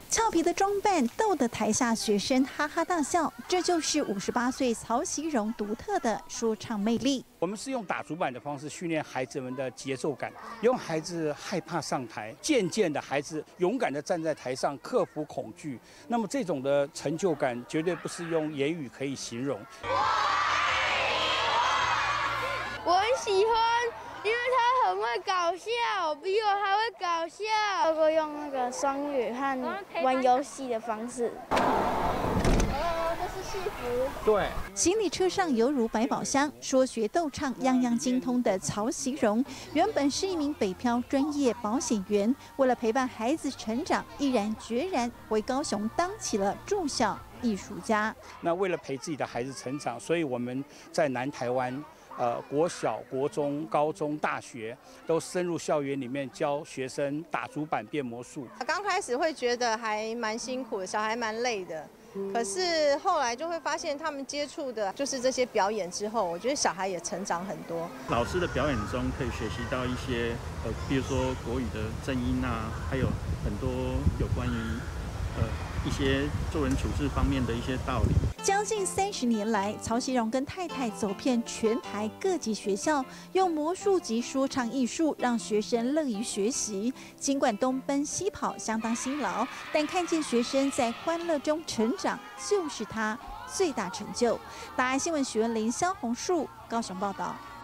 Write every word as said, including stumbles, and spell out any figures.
俏皮的装扮逗得台下学生哈哈大笑，这就是五十八岁曹习荣独特的说唱魅力。 我们是用打竹板的方式训练孩子们的节奏感，用孩子害怕上台，渐渐的孩子勇敢的站在台上，克服恐惧。那么这种的成就感，绝对不是用言语可以形容。 我很喜欢。 因为他很会搞笑，比我还会搞笑。透过用那个双语和玩游戏的方式。哦，这是戏服。 对。 行李车上犹如百宝箱，说学逗唱样样精通的曹习荣，原本是一名北漂专业保险员，为了陪伴孩子成长，毅然决然回高雄当起了住校艺术家。 那为了陪自己的孩子成长，所以我们在南台湾。 呃，国小、国中、高中、大学都深入校园里面教学生打竹板、变魔术。 刚开始会觉得还蛮辛苦的，小孩蛮累的。可是后来就会发现，他们接触的就是这些表演之后，我觉得小孩也成长很多。 老师的表演中可以学习到一些呃，比如说国语的正音啊，还有很多有关于呃一些做人处事方面的一些道理。 将近三十年来，曹习荣跟太太走遍全台各级学校，用魔术及说唱艺术让学生乐于学习。尽管东奔西跑相当辛劳，但看见学生在欢乐中成长，就是他最大成就。大爱新闻许文林、萧红树高雄报道。